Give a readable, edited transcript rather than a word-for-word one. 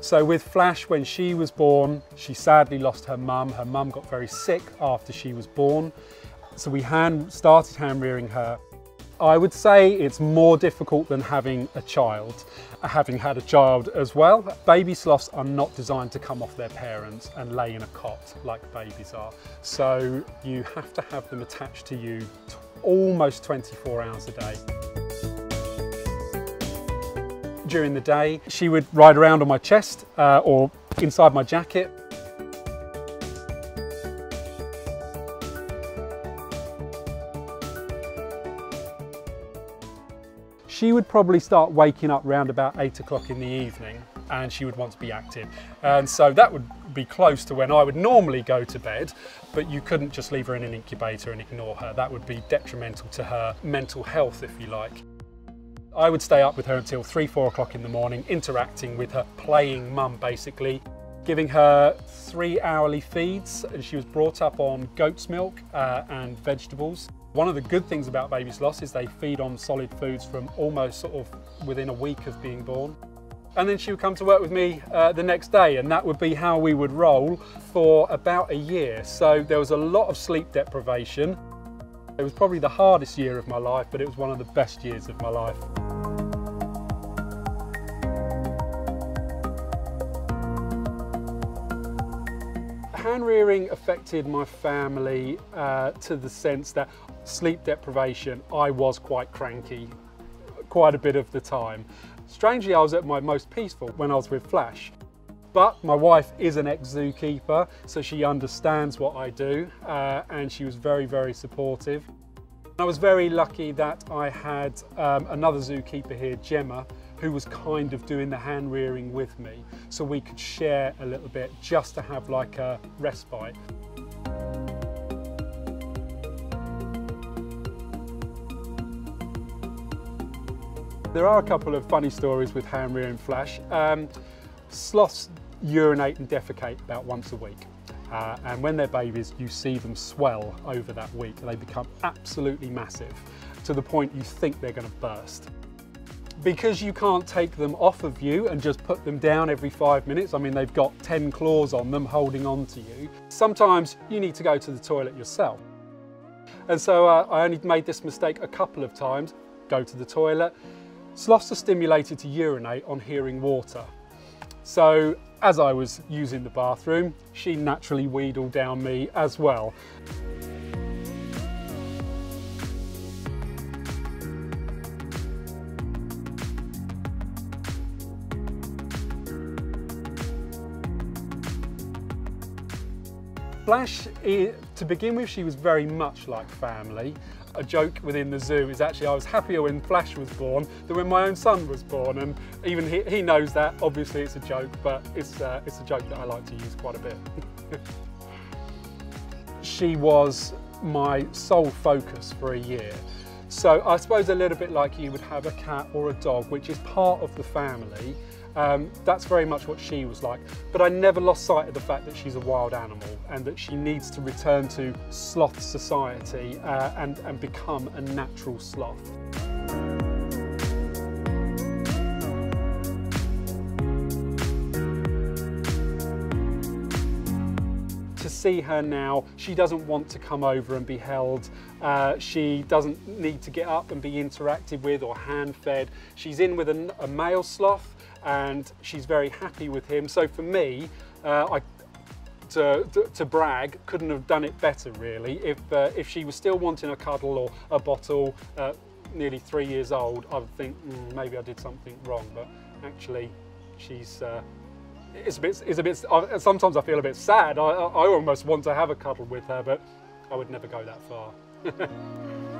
So with Flash, when she was born, she sadly lost her mum. Her mum got very sick after she was born. So we started hand rearing her. I would say it's more difficult than having a child, having had a child as well. Baby sloths are not designed to come off their parents and lay in a cot like babies are. So you have to have them attached to you almost 24 hours a day. During the day, she would ride around on my chest or inside my jacket. She would probably start waking up around about 8 o'clock in the evening, and she would want to be active. And so that would be close to when I would normally go to bed, but you couldn't just leave her in an incubator and ignore her. That would be detrimental to her mental health, if you like. I would stay up with her until 3, 4 o'clock in the morning, interacting with her, playing mum basically, giving her 3 hourly feeds, and she was brought up on goat's milk and vegetables. One of the good things about baby sloths is they feed on solid foods from almost sort of within a week of being born. And then she would come to work with me the next day, and that would be how we would roll for about a year. So there was a lot of sleep deprivation. It was probably the hardest year of my life, but it was one of the best years of my life. Hand rearing affected my family to the sense that sleep deprivation, I was quite cranky quite a bit of the time. Strangely, I was at my most peaceful when I was with Flash. But my wife is an ex-zookeeper, so she understands what I do, and she was very, very supportive. I was very lucky that I had another zookeeper here, Gemma, who was kind of doing the hand rearing with me, so we could share a little bit just to have like a respite. There are a couple of funny stories with hand rearing Flash. Sloths urinate and defecate about once a week. And when they're babies, you see them swell over that week. They become absolutely massive to the point you think they're going to burst. Because you can't take them off of you and just put them down every 5 minutes, I mean, they've got 10 claws on them holding on to you. Sometimes you need to go to the toilet yourself. And so I only made this mistake a couple of times. Go to the toilet. Sloths are stimulated to urinate on hearing water. So as I was using the bathroom, she naturally wheedled down me as well. Flash, to begin with, she was very much like family. A joke within the zoo is actually I was happier when Flash was born than when my own son was born, and even he knows that. Obviously it's a joke, but it's a joke that I like to use quite a bit. She was my sole focus for a year. So I suppose a little bit like you would have a cat or a dog, which is part of the family. That's very much what she was like. But I never lost sight of the fact that she's a wild animal and that she needs to return to sloth society and become a natural sloth. To see her now, she doesn't want to come over and be held. She doesn't need to get up and be interacted with or hand-fed. She's in with a male sloth, and she's very happy with him. So for me, to brag, couldn't have done it better really. If she was still wanting a cuddle or a bottle, nearly 3 years old, I would think maybe I did something wrong. But actually, she's it's a bit. Sometimes I feel a bit sad. I almost want to have a cuddle with her, but I would never go that far.